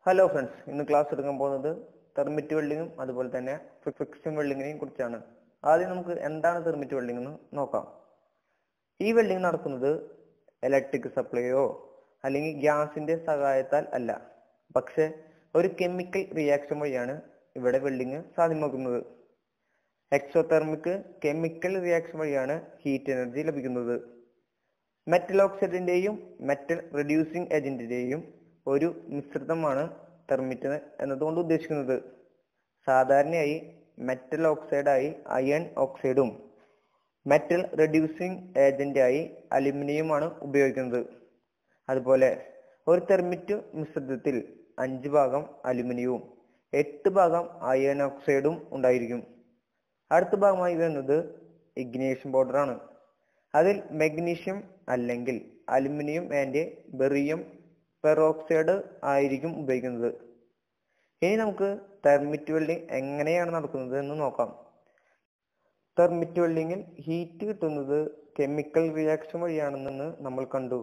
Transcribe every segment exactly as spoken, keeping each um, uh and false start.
Hello friends, ഇന്ന് class എടുക്കാൻ പോകുന്നത് തെർമിറ്റ് വെൽഡിങ്ങും അതുപോലെ തന്നെ ഫ്രിക്ഷൻ വെൽഡിങ്ങിനെയും കുറിച്ചാണ്. ആദ്യം നമുക്ക് എന്താണ് തെർമിറ്റ് വെൽഡിംഗ് എന്ന് നോക്കാം. ഈ വെൽഡിംഗ് നടക്കുന്നത് ഇലക്ട്രിക് സപ്ലൈയോ അല്ലെങ്കിൽ ഗ്യാസിന്റെ സഹായത്താൽ അല്ല, പക്ഷെ ഒരു കെമിക്കൽ റിയാക്ഷൻ വഴിയാണ് ഇവിടെ വെൽഡിങ് സാധ്യമാക്കുന്നത്. എക്സോതെർമിക് കെമിക്കൽ റിയാക്ഷൻ വഴിയാണ് ഹീറ്റ് എനർജി ലഭിക്കുന്നത്. മെറ്റൽ ഓക്സൈഡിന്റെയും മെറ്റൽ റെഡ്യൂസിങ് ഏജന്റിന്റെയും ഒരു മിശ്രിതമാണ് തെർമിറ്റ് എന്നതുകൊണ്ട് ഉദ്ദേശിക്കുന്നത്. സാധാരണയായി മെറ്റൽ ഓക്സൈഡായി അയൺ ഓക്സൈഡും മെറ്റൽ റെഡ്യൂസിങ് ഏജന്റായി അലുമിനിയമാണ് ഉപയോഗിക്കുന്നത്. അതുപോലെ ഒരു തെർമിറ്റ് മിശ്രിതത്തിൽ അഞ്ച് ഭാഗം അലുമിനിയവും എട്ട് ഭാഗം അയൺ ഓക്സൈഡും ഉണ്ടായിരിക്കും. അടുത്ത ഭാഗമായി വരുന്നത് ഇഗ്നീഷൻ പൗഡർ ആണ്. അതിൽ മെഗ്നീഷ്യം അല്ലെങ്കിൽ അലുമിനിയം ആൻഡ് ബെറിയം പെറോക്സൈഡ് ആയിരിക്കും ഉപയോഗിക്കുന്നത്. ഇനി നമുക്ക് തെർമിറ്റ് വെൽഡിംഗ് എങ്ങനെയാണ് നടക്കുന്നത് എന്ന് നോക്കാം. തെർമിറ്റ് വെൽഡിങ്ങിൽ ഹീറ്റ് കിട്ടുന്നത് കെമിക്കൽ റിയാക്ഷൻ വഴിയാണെന്ന് നമ്മൾ കണ്ടു.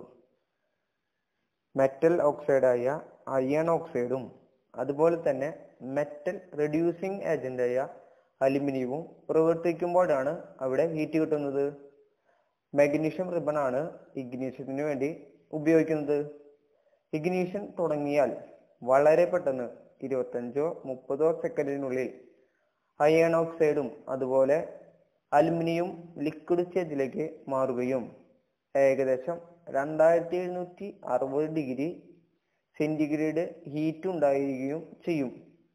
മെറ്റൽ ഓക്സൈഡായ അയൺ ഓക്സൈഡും അതുപോലെ തന്നെ മെറ്റൽ റെഡ്യൂസിങ് ഏജന്റായ അലുമിനിയവും പ്രവർത്തിക്കുമ്പോഴാണ് അവിടെ ഹീറ്റ് കിട്ടുന്നത്. മാഗ്നീഷ്യം റിബൺ ആണ് ഇഗ്നീഷ്യത്തിന് വേണ്ടി ഉപയോഗിക്കുന്നത്. ഇഗ്നീഷൻ തുടങ്ങിയാൽ വളരെ പെട്ടെന്ന് ഇരുപത്തഞ്ചോ മുപ്പതോ സെക്കൻഡിനുള്ളിൽ അയൺ ഓക്സൈഡും അതുപോലെ അലുമിനിയം ലിക്വിഡ് സ്റ്റേജിലേക്ക് മാറുകയും ഏകദേശം രണ്ടായിരത്തി എഴുന്നൂറ്റി അറുപത് ഡിഗ്രി സെന്റിഗ്രേഡ് ഹീറ്റ് ഉണ്ടായിരിക്കുകയും ചെയ്യും.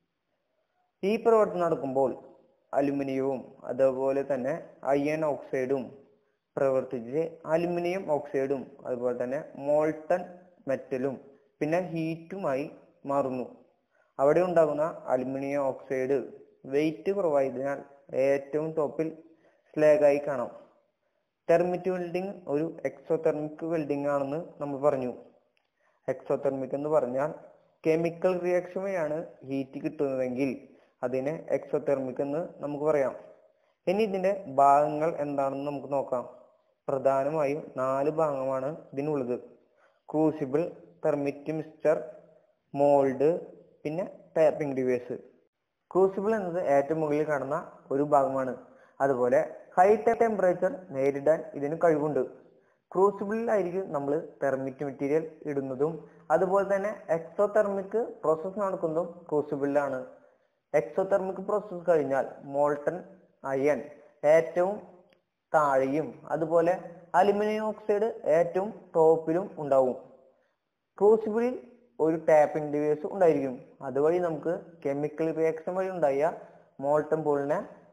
ഈ പ്രവർത്തനം നടക്കുമ്പോൾ അലുമിനിയവും അതുപോലെ തന്നെ അയൺ ഓക്സൈഡും പ്രവർത്തിച്ച് അലുമിനിയം ഓക്സൈഡും അതുപോലെ തന്നെ മോൾട്ടൺ മെറ്റലും പിന്നെ ഹീറ്റുമായി മാറുന്നു. അവിടെ ഉണ്ടാകുന്ന അലുമിനിയം ഓക്സൈഡ് വെയിറ്റ് കുറവായതിനാൽ ഏറ്റവും ടോപ്പിൽ സ്ലാഗായി കാണാം. തെർമിറ്റ് വെൽഡിംഗ് ഒരു എക്സോതെർമിക് വെൽഡിംഗ് ആണെന്ന് നമ്മൾ പറഞ്ഞു. എക്സോതെർമിക് എന്ന് പറഞ്ഞാൽ കെമിക്കൽ റിയാക്ഷൻ വഴിയാണ് ഹീറ്റ് കിട്ടുന്നതെങ്കിൽ അതിനെ എക്സോതെർമിക് എന്ന് നമുക്ക് പറയാം. ഇനി ഇതിന്റെ ഭാഗങ്ങൾ എന്താണെന്ന് നമുക്ക് നോക്കാം. പ്രധാനമായും നാല് ഭാഗമാണ് ഇതിനുള്ളത്: ക്രൂസിബിൾ, തെർമിറ്റ് മിക്സ്ചർ, മോൾഡ്, പിന്നെ ടാപ്പിംഗ് ഡിവൈസ്. ക്രൂസിബിൾ എന്നത് ഏറ്റവും മുകളിൽ കാണുന്ന ഒരു ഭാഗമാണ്. അതുപോലെ ഹൈ ടെമ്പറേച്ചർ നേരിടാൻ ഇതിന് കഴിവുണ്ട്. ക്രൂസിബിളിലായിരിക്കും നമ്മൾ തെർമിറ്റ് മെറ്റീരിയൽ ഇടുന്നതും അതുപോലെ തന്നെ എക്സോതെർമിക് പ്രോസസ് നടക്കുന്നതും ക്രൂസിബിളിലാണ്. എക്സോതെർമിക് പ്രോസസ് കഴിഞ്ഞാൽ മോൾട്ടൺ അയൺ ഏറ്റവും താഴെയും അതുപോലെ അലുമിനിയം ഓക്സൈഡ് ഏറ്റവും ടോപ്പിലും ഉണ്ടാവും. ക്രൂസിബിളിൽ ഒരു ടാപ്പിംഗ് ഡിവൈസ് ഉണ്ടായിരിക്കും. അതുവഴി നമുക്ക് കെമിക്കൽ റിയാക്ഷൻ വഴി ഉണ്ടായ മോൾട്ടൺ പോളിനെ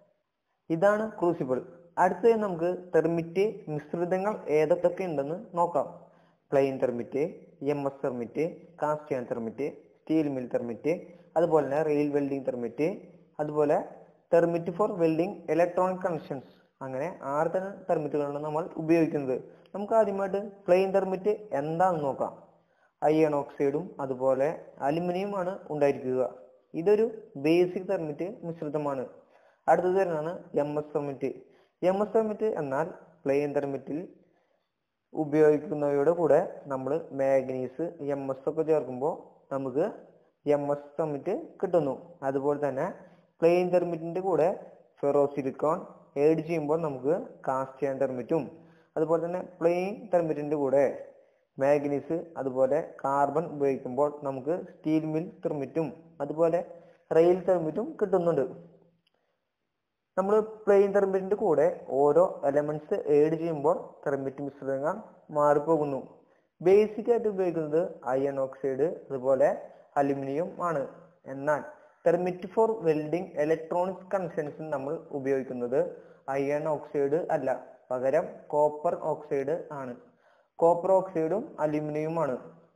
ഇതാണ് ക്രൂസിബിൾ. അടുത്തത് നമുക്ക് തെർമിറ്റ് മിശ്രിതങ്ങൾ ഏതൊക്കെ ഉണ്ടെന്ന് നോക്കാം. Plain thermite, M S thermite, cast iron thermite, steel mill thermite, അതുപോലെ തന്നെ റെയിൽ വെൽഡിംഗ് തെർമിറ്റ്, അതുപോലെ thermite for welding electronic connections. അങ്ങനെ ആറ് തരം തെർമിറ്റുകളാണ് നമ്മൾ ഉപയോഗിക്കുന്നത്. നമുക്ക് ആദ്യമായിട്ട് പ്ലെയിൻ തെർമിറ്റ് എന്താണെന്ന് നോക്കാം. അയൺ ഓക്സൈഡും അതുപോലെ അലുമിനിയമാണ് ഉണ്ടായിരിക്കുക. ഇതൊരു ബേസിക് തെർമിറ്റ് മിശ്രിതമാണ്. അടുത്തത് തന്നെയാണ് M S thermite. M S thermite എന്നാൽ പ്ലെയിൻ തെർമിറ്റിൽ ഉപയോഗിക്കുന്നവയുടെ കൂടെ നമ്മൾ മാഗ്നീസ് എം എസ് ഒക്കെ ചേർക്കുമ്പോൾ നമുക്ക് എം എസ് തെർമിറ്റ് കിട്ടുന്നു. അതുപോലെ തന്നെ പ്ലെയിൻ തെർമിറ്റിന്റെ കൂടെ ഫെറോസിലിക്കോൺ ഏഡ് ചെയ്യുമ്പോൾ നമുക്ക് കാസ്റ്റ് അയൺ തെർമിറ്റും അതുപോലെ തന്നെ പ്ലെയിൻ തെർമിറ്റിന്റെ കൂടെ മാഗ്നീസ് അതുപോലെ കാർബൺ ഉപയോഗിക്കുമ്പോൾ നമുക്ക് സ്റ്റീൽ മിൽ തെർമിറ്റും അതുപോലെ റെയിൽ തെർമിറ്റും കിട്ടുന്നുണ്ട്. നമ്മൾ പ്ലെയിൻ തെർമിറ്റിന്റെ കൂടെ ഓരോ എലമെന്റ്സ് ഏഡ് ചെയ്യുമ്പോൾ തെർമിറ്റ് മിശ്രിതങ്ങൾ മാറിപ്പോകുന്നു. ബേസിക് ആയിട്ട് ഉപയോഗിക്കുന്നത് അയൺ ഓക്സൈഡ് അതുപോലെ അലുമിനിയം ആണ്. എന്നാൽ thermite for welding electronic connections നമ്മൾ ഉപയോഗിക്കുന്നത് അയൺ ഓക്സൈഡ് അല്ല, പകരം കോപ്പർ ഓക്സൈഡ് ആണ്. കോപ്പർ ഓക്സൈഡും അലുമിനിയവുമാണ്.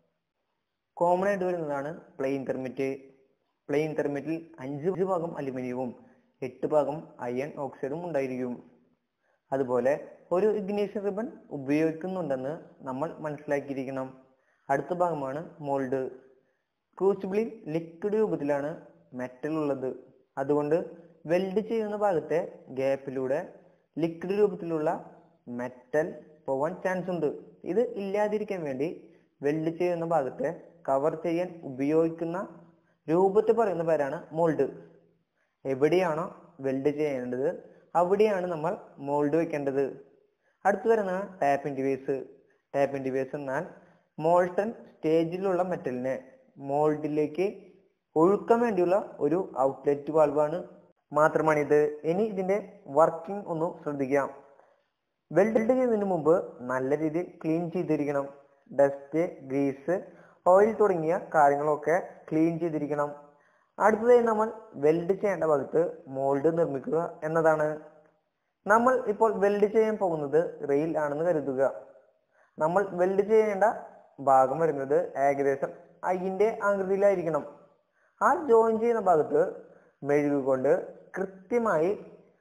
കോമൺ ആയിട്ട് വരുന്നതാണ് പ്ലെയിൻ തെർമിറ്റ്. പ്ലെയിൻ തെർമിറ്റിൽ അഞ്ച് ഭാഗം അലുമിനിയവും എട്ട് ഭാഗം അയൺ ഓക്സൈഡും ഉണ്ടായിരിക്കും. അതുപോലെ ഒരു ഇഗ്നീഷൻ റിബൺ ഉപയോഗിക്കുന്നുണ്ടെന്ന് നമ്മൾ മനസ്സിലാക്കിയിരിക്കണം. അടുത്ത ഭാഗമാണ് മോൾഡ്. ക്രൂസിബിളിൽ ലിക്വിഡ് രൂപത്തിലാണ് മെറ്റൽ ഉള്ളത്. അതുകൊണ്ട് വെൽഡ് ചെയ്യുന്ന ഭാഗത്തെ ഗ്യാപ്പിലൂടെ ലിക്വിഡ് രൂപത്തിലുള്ള മെറ്റൽ പോവാൻ ചാൻസ് ഉണ്ട്. ഇത് ഇല്ലാതിരിക്കാൻ വേണ്ടി വെൽഡ് ചെയ്യുന്ന ഭാഗത്തെ കവർ ചെയ്യാൻ ഉപയോഗിക്കുന്ന രൂപത്തിൽ പറയുന്ന പേരാണ് മോൾഡ്. എവിടെയാണോ വെൽഡ് ചെയ്യേണ്ടത് അവിടെയാണ് നമ്മൾ മോൾഡ് വെക്കേണ്ടത്. അടുത്ത് വരുന്നതാണ് ടാപ്പിംഗ് ഡിവൈസ്. ടാപ്പിംഗ് ഡിവൈസ് എന്നാൽ മോൾട്ടൺ സ്റ്റേജിലുള്ള മെറ്റലിനെ മോൾഡിലേക്ക് ഒഴുക്കാൻ വേണ്ടിയുള്ള ഒരു ഔട്ട്ലെറ്റ് വാൾവാണ്. മാത്രമാണിത്. ഇനി ഇതിന്റെ വർക്കിംഗ് ഒന്ന് ശ്രദ്ധിക്കാം. വെൽഡ് ചെയ്യുന്നതിന് മുമ്പ് നല്ല രീതിയിൽ ക്ലീൻ ചെയ്തിരിക്കണം. ഡസ്റ്റ്, ഗ്രീസ്, ഓയിൽ തുടങ്ങിയ കാര്യങ്ങളൊക്കെ ക്ലീൻ ചെയ്തിരിക്കണം. അടുത്തതായി നമ്മൾ വെൽഡ് ചെയ്യേണ്ട ഭാഗത്ത് മോൾഡ് നിർമ്മിക്കുക എന്നതാണ്. നമ്മൾ ഇപ്പോൾ വെൽഡ് ചെയ്യാൻ പോകുന്നത് റെയിൽ ആണെന്ന് കരുതുക. നമ്മൾ വെൽഡ് ചെയ്യേണ്ട ഭാഗം വരുന്നത് ഏകദേശം ഐന്റെ ആകൃതിയിലായിരിക്കണം. ആ ജോയിൻ ചെയ്യുന്ന ഭാഗത്ത് മെഴുക് കൊണ്ട് കൃത്യമായി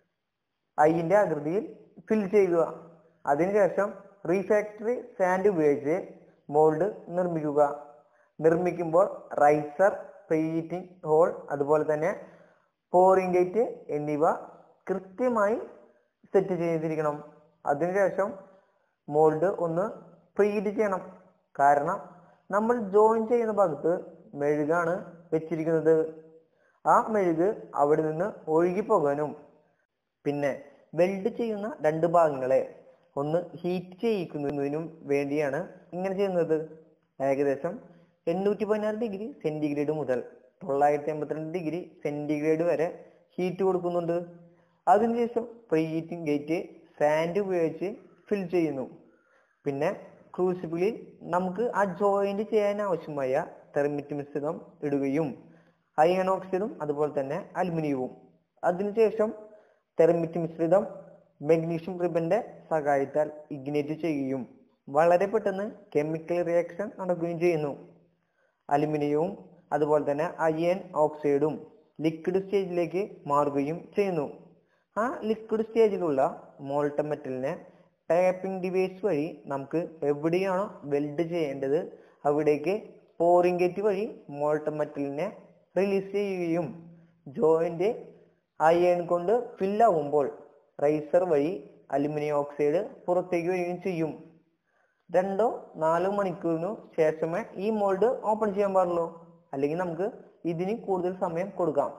ഐന്റെ ആകൃതിയിൽ ഫിൽ ചെയ്യുക. അതിനുശേഷം റീഫാക്ടറി സാൻഡ് ഉപയോഗിച്ച് മോൾഡ് നിർമ്മിക്കുക. നിർമ്മിക്കുമ്പോൾ റൈസർ, പ്രീഹീറ്റിംഗ് ഹോൾ, അതുപോലെ തന്നെ പോറിംഗ് ഗേറ്റ് എന്നിവ കൃത്യമായി സെറ്റ് ചെയ്തിരിക്കണം. അതിനുശേഷം മോൾഡ് ഒന്ന് പ്രീഹീറ്റ് ചെയ്യണം. കാരണം നമ്മൾ ജോയിൻ ചെയ്യുന്ന ഭാഗത്ത് മെഴുകാണ് വെച്ചിരിക്കുന്നത്. ആ മെഴുക് അവിടെ നിന്ന് ഒഴുകിപ്പോകാനും പിന്നെ വെൽഡ് ചെയ്യുന്ന രണ്ട് ഭാഗങ്ങളെ ഒന്ന് ഹീറ്റ് ചെയ്യിക്കുന്നതിനും വേണ്ടിയാണ് ഇങ്ങനെ ചെയ്യുന്നത്. ഏകദേശം എണ്ണൂറ്റി പതിനാറ് ഡിഗ്രി സെന്റിഗ്രേഡ് മുതൽ തൊള്ളായിരത്തി എൺപത്തിരണ്ട് ഡിഗ്രി സെന്റിഗ്രേഡ് വരെ ഹീറ്റ് കൊടുക്കുന്നുണ്ട്. അതിനുശേഷം പ്രീഹീറ്റിംഗ് ഗേറ്റ് സാൻഡ് ഉപയോഗിച്ച് ഫിൽ ചെയ്യുന്നു. പിന്നെ ക്രൂസിബിളിൽ നമുക്ക് ആ ജോയിന്റ് ചെയ്യാൻ ആവശ്യമായ തെർമിറ്റ് മിശ്രിതം ഇടുകയും അയൺ ഓക്സൈഡും അതുപോലെ തന്നെ അലുമിനിയവും. അതിനുശേഷം തെർമിറ്റ് മിശ്രിതം മഗ്നീഷ്യം റിബന്റെ സഹായത്താൽ ഇഗ്നേറ്റ് ചെയ്യുകയും വളരെ പെട്ടെന്ന് കെമിക്കൽ റിയാക്ഷൻ നടക്കുകയും ചെയ്യുന്നു. അലുമിനിയവും അതുപോലെ തന്നെ അയൺ ഓക്സൈഡും ലിക്വിഡ് സ്റ്റേജിലേക്ക് മാറുകയും ചെയ്യുന്നു. ആ ലിക്വിഡ് സ്റ്റേജിലുള്ള മോൾട്ടൺ മെറ്റലിനെ ടാപ്പിംഗ് ഡിവൈസ് വഴി നമുക്ക് എവിടെയാണോ വെൽഡ് ചെയ്യേണ്ടത് അവിടേക്ക് പോറിംഗ് ഗേറ്റ് വഴി മോൾട്ടൺ മെറ്റലിനെ റിലീസ് ചെയ്യുകയും ജോയിന്റ് അയൺ കൊണ്ട് ഫില്ലാവുമ്പോൾ റൈസർ വഴി അലുമിനിയം ഓക്സൈഡ് പുറത്തേക്ക് വരികയും ചെയ്യും. രണ്ടോ നാലോ മണിക്കൂറിനു ശേഷമേ ഈ മോൾഡ് ഓപ്പൺ ചെയ്യാൻ പാടുള്ളൂ. അല്ലെങ്കിൽ നമുക്ക് ഇതിന് കൂടുതൽ സമയം കൊടുക്കാം.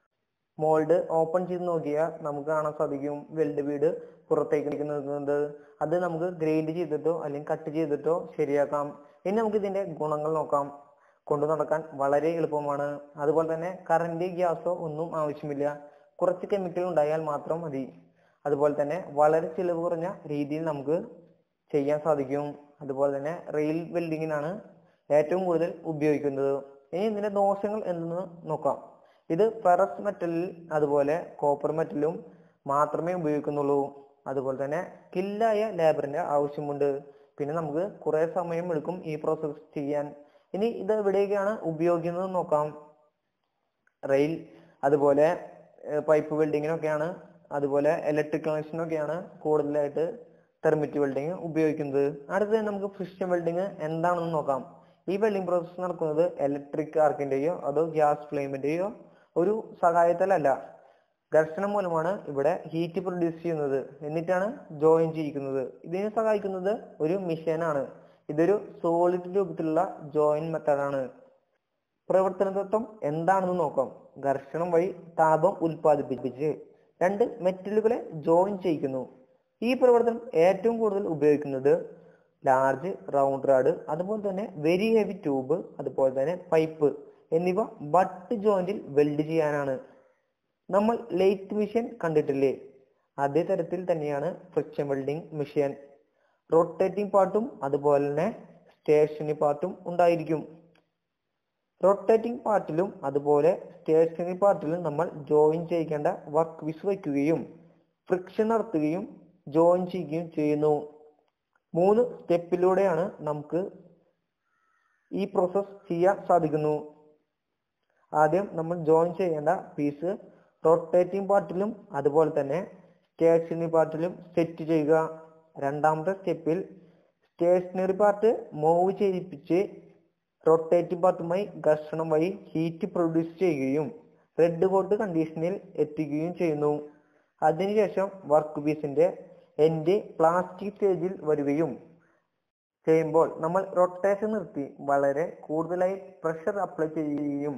മോൾഡ് ഓപ്പൺ ചെയ്ത് നോക്കിയാൽ നമുക്ക് കാണാൻ സാധിക്കും വെൽഡ് ബീഡ് പുറത്തേക്ക് നിൽക്കുന്നത്. അത് നമുക്ക് ഗ്രൈൻഡ് ചെയ്തിട്ടോ അല്ലെങ്കിൽ കട്ട് ചെയ്തിട്ടോ ശരിയാക്കാം. ഇനി നമുക്ക് ഇതിന്റെ ഗുണങ്ങൾ നോക്കാം. കൊണ്ടു നടക്കാൻ വളരെ എളുപ്പമാണ്. അതുപോലെ തന്നെ കറന്റ്, ഗ്യാസോ ഒന്നും ആവശ്യമില്ല. കുറച്ച് കെമിക്കൽ ഉണ്ടായാൽ മാത്രം മതി. അതുപോലെ തന്നെ വളരെ ചിലവ് കുറഞ്ഞ രീതിയിൽ നമുക്ക് ചെയ്യാൻ സാധിക്കും. അതുപോലെ തന്നെ റെയിൽ വെൽഡിങ്ങിനാണ് ഏറ്റവും കൂടുതൽ ഉപയോഗിക്കുന്നത്. ഇനി ഇതിന്റെ ദോഷങ്ങൾ എന്തെന്ന് നോക്കാം. ഇത് ഫെറസ് മെറ്റലിൽ അതുപോലെ കോപ്പർ മെറ്റലും മാത്രമേ ഉപയോഗിക്കുന്നുള്ളൂ. അതുപോലെ തന്നെ സ്കില്ലായ ലേബറിന്റെ ആവശ്യമുണ്ട്. പിന്നെ നമുക്ക് കുറെ സമയം എടുക്കും ഈ പ്രോസസ് ചെയ്യാൻ. ഇനി ഇത് എവിടേക്കാണ് ഉപയോഗിക്കുന്നത് നോക്കാം. റെയിൽ, അതുപോലെ പൈപ്പ് വെൽഡിങ്ങിനൊക്കെയാണ്, അതുപോലെ ഇലക്ട്രിക് കണക്ഷനൊക്കെയാണ് കൂടുതലായിട്ട് തെർമിറ്റ് വെൽഡിങ് ഉപയോഗിക്കുന്നത്. അടുത്തത് നമുക്ക് ഫ്രിക്ഷൻ വെൽഡിങ് എന്താണെന്ന് നോക്കാം. ഈ വെൽഡിങ് പ്രോസസ് നടക്കുന്നത് ഇലക്ട്രിക് ആർക്കിന്റെയോ അതോ ഗ്യാസ് ഫ്ലെയിമിന്റെയോ ഒരു സഹായത്താലല്ല. ഘർഷണം മൂലമാണ് ഇവിടെ ഹീറ്റ് പ്രൊഡ്യൂസ് ചെയ്യുന്നത്. എന്നിട്ടാണ് ജോയിൻ ചെയ്യിക്കുന്നത്. ഇതിനെ സഹായിക്കുന്നത് ഒരു മെഷീനാണ്. ഇതൊരു സോളിഡ് രൂപത്തിലുള്ള ജോയിൻ മെത്തേഡാണ്. പ്രവർത്തന തത്വം എന്താണെന്ന് നോക്കാം. ഘർഷണം വഴി താപം ഉൽപ്പാദിപ്പിച്ച് രണ്ട് മെറ്റലുകളെ ജോയിൻ ചെയ്യിക്കുന്നു. ഈ പ്രവർത്തനം ഏറ്റവും കൂടുതൽ ഉപയോഗിക്കുന്നത് ലാർജ് റൗണ്ട് റാഡ്, അതുപോലെ തന്നെ വെരി ഹെവി ട്യൂബ്, അതുപോലെ തന്നെ പൈപ്പ് എന്നിവ ബട്ട് ജോയിന്റിൽ വെൽഡ് ചെയ്യാനാണ്. നമ്മൾ ലേറ്റ് മെഷീൻ കണ്ടിട്ടില്ലേ? അതേ തരത്തിൽ തന്നെയാണ് ഫ്രിക്ഷൻ വെൽഡിംഗ് മെഷീൻ. റൊട്ടേറ്റിംഗ് പാർട്ടും അതുപോലെ തന്നെ സ്റ്റേഷനറി പാർട്ടും ഉണ്ടായിരിക്കും. റൊട്ടേറ്റിംഗ് പാർട്ടിലും അതുപോലെ സ്റ്റേഷനറി പാർട്ടിലും നമ്മൾ ജോയിൻ ചെയ്യിക്കേണ്ട വർക്ക് പീസ് വയ്ക്കുകയും ഫ്രിക്ഷൻ നടത്തുകയും ജോയിൻ ചെയ്യുകയും ചെയ്യുന്നു. മൂന്ന് സ്റ്റെപ്പിലൂടെയാണ് നമുക്ക് ഈ പ്രോസസ് ചെയ്യാൻ സാധിക്കുന്നു. ആദ്യം നമ്മൾ ജോയിൻ ചെയ്യേണ്ട പീസ് റൊട്ടേറ്റിംഗ് പാർട്ടിലും അതുപോലെ തന്നെ സ്റ്റേഷനറി പാർട്ടിലും സെറ്റ് ചെയ്യുക. രണ്ടാമത്തെ സ്റ്റെപ്പിൽ സ്റ്റേഷനറി പാർട്ട് മൂവ് ചെയ്യിപ്പിച്ച് റൊട്ടേറ്റിംഗ് പാർട്ടുമായി ഘർഷണം വഴി ഹീറ്റ് പ്രൊഡ്യൂസ് ചെയ്യുകയും റെഡ് ഹോട്ട് കണ്ടീഷനിൽ എത്തിക്കുകയും ചെയ്യുന്നു. അതിനുശേഷം വർക്ക് പീസിന്റെ എൻഡ് പ്ലാസ്റ്റിക് സ്റ്റേജിൽ വരികയും ചെയ്യുമ്പോൾ നമ്മൾ റൊട്ടേഷൻ നിർത്തി വളരെ കൂടുതലായി പ്രഷർ അപ്ലൈ ചെയ്യുകയും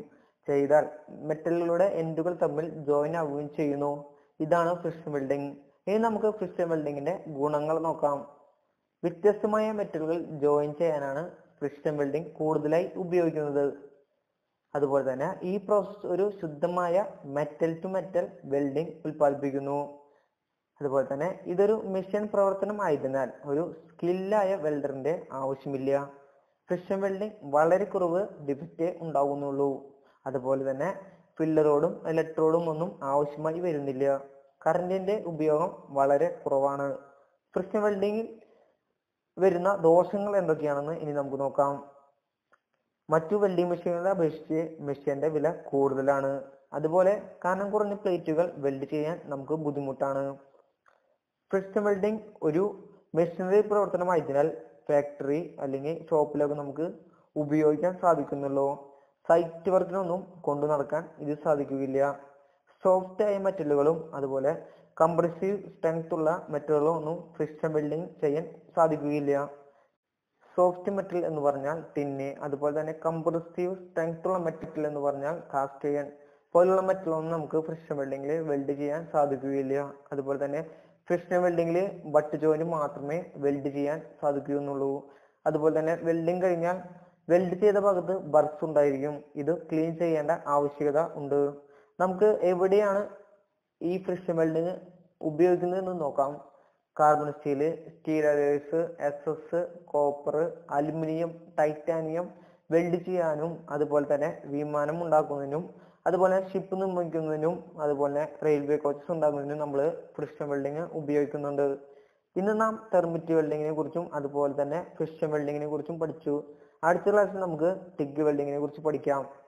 ചെയ്താൽ മെറ്റലുകളുടെ എൻഡുകൾ തമ്മിൽ ജോയിൻ ആവുകയും ചെയ്യുന്നു. ഇതാണ് ഫ്രിക്ഷൻ വെൽഡിംഗ്. ഇനി നമുക്ക് ഫ്രിക്ഷൻ വെൽഡിങ്ങിന്റെ ഗുണങ്ങൾ നോക്കാം. വ്യത്യസ്തമായ മെറ്റലുകൾ ജോയിൻ ചെയ്യാനാണ് ഫ്രിക്ഷൻ വെൽഡിംഗ് കൂടുതലായി ഉപയോഗിക്കുന്നത്. അതുപോലെ തന്നെ ഈ പ്രോസസ് ഒരു ശുദ്ധമായ മെറ്റൽ ടു മെറ്റൽ വെൽഡിംഗ് ഉൽപ്പാദിപ്പിക്കുന്നു. അതുപോലെ തന്നെ ഇതൊരു മെഷീൻ പ്രവർത്തനം ആയതിനാൽ ഒരു സ്കില്ലായ വെൽഡറിന്റെ ആവശ്യമില്ല. ഫ്രിക്ഷൻ വെൽഡിംഗ് വളരെ കുറവ് ഡിഫക്റ്റേ ഉണ്ടാകുന്നുള്ളൂ. അതുപോലെ തന്നെ ഫില്ലറോടും ഇലക്ട്രോഡും ഒന്നും ആവശ്യമായി വരുന്നില്ല. കറന്റിന്റെ ഉപയോഗം വളരെ കുറവാണ്. ഫ്രിക്ഷൻ വെൽഡിങ്ങിൽ വരുന്ന ദോഷങ്ങൾ എന്തൊക്കെയാണെന്ന് ഇനി നമുക്ക് നോക്കാം. മറ്റു വെൽഡിംഗ് മെഷീനുകളെ അപേക്ഷിച്ച് മെഷീന്റെ വില കൂടുതലാണ്. അതുപോലെ കനം കുറഞ്ഞ പ്ലേറ്റുകൾ വെൽഡ് ചെയ്യാൻ നമുക്ക് ബുദ്ധിമുട്ടാണ്. ഫ്രിക്ഷൻ വെൽഡിംഗ് ഒരു മെഷീനറി പ്രവർത്തനമായതിനാൽ ഫാക്ടറി അല്ലെങ്കിൽ ഷോപ്പിലൊക്കെ നമുക്ക് ഉപയോഗിക്കാൻ സാധിക്കുന്നുള്ളൂ. സൈറ്റ് വർക്കിനൊന്നും കൊണ്ടു നടക്കാൻ ഇത് സാധിക്കുകയില്ല. സോഫ്റ്റ് ആയ മെറ്റലുകളും അതുപോലെ കംപ്രസീവ് സ്ട്രെങ്ത് ഉള്ള മെറ്റലുകളും ഒന്നും ഫ്രിക്ഷൻ വെൽഡിംഗ് ചെയ്യാൻ സാധിക്കുകയില്ല. സോഫ്റ്റ് മെറ്റൽ എന്ന് പറഞ്ഞാൽ ടിന്ന്, അതുപോലെ തന്നെ കംപ്രസീവ് സ്ട്രെങ്ത് ഉള്ള മെറ്റൽ എന്ന് പറഞ്ഞാൽ കാസ്റ്റ് അയൺ പോലുള്ള മെറ്റലൊന്നും നമുക്ക് ഫ്രിക്ഷൻ വെൽഡിംഗിൽ വെൽഡ് ചെയ്യാൻ സാധിക്കുകയില്ല. അതുപോലെ തന്നെ ഫ്രിക്ഷൻ വെൽഡിംഗിൽ ബട്ട് ജോയിന്റ് മാത്രമേ വെൽഡ് ചെയ്യാൻ സാധിക്കുകയുള്ളൂ. അതുപോലെ തന്നെ വെൽഡിംഗ് കഴിഞ്ഞാൽ വെൽഡ് ചെയ്ത ഭാഗത്ത് ബർസ് ഉണ്ടായിരിക്കും. ഇത് ക്ലീൻ ചെയ്യേണ്ട ആവശ്യകത ഉണ്ട്. നമുക്ക് എവിടെയാണ് ഈ ഫ്രിക്ഷൻ വെൽഡിങ് ഉപയോഗിക്കുന്നത് എന്ന് നോക്കാം. Carbon steel, steel alloys, S S, copper, aluminium, titanium weld ചെയ്യാനും അതുപോലെ തന്നെ വിമാനം ഉണ്ടാക്കുന്നതിനും അതുപോലെ ഷിപ്പ് നിർമ്മിക്കുന്നതിനും അതുപോലെ റെയിൽവേ കോച്ചസ് ഉണ്ടാക്കുന്നതിനും നമ്മൾ ഫ്രിക്ഷൻ വെൽഡിങ് ഉപയോഗിക്കുന്നുണ്ട്. ഇന്ന് നാം തെർമിറ്റ് വെൽഡിങ്ങിനെ കുറിച്ചും അതുപോലെ തന്നെ ഫ്രിക്ഷൻ വെൽഡിങ്ങിനെ കുറിച്ചും പഠിച്ചു. അടുത്ത ക്ലാസ്സിൽ നമുക്ക് ടിഗ് വെൽഡിങ്ങിനെ കുറിച്ച് പഠിക്കാം.